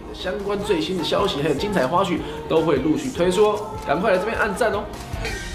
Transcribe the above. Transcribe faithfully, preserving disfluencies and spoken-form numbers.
的相关最新的消息，还有精彩花絮都会陆续推出哦，赶快来这边按赞哦！